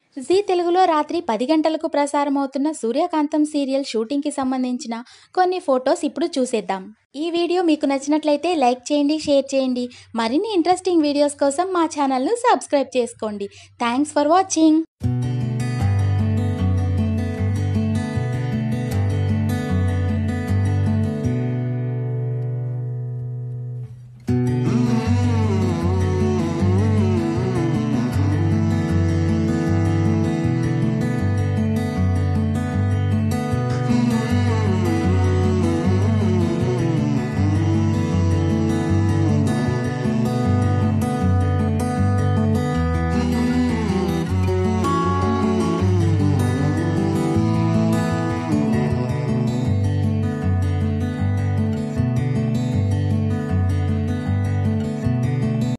G తెలుగులో రాత్రి 10 గంటలకు ప్రసారమవుతున్న సూర్యకాంతం సీరియల్ షూటింగ్కి సంబంధించిన కొన్ని ఫొటోస్ ఇప్పుడు చూసేద్దాం. ఈ వీడియో మీకు నచ్చినట్లయితే లైక్ చేయండి, షేర్ చేయండి. మరిన్ని ఇంట్రెస్టింగ్ వీడియోస్ కోసం మా ఛానల్ను సబ్స్క్రైబ్ చేసుకోండి. Thanks for watching.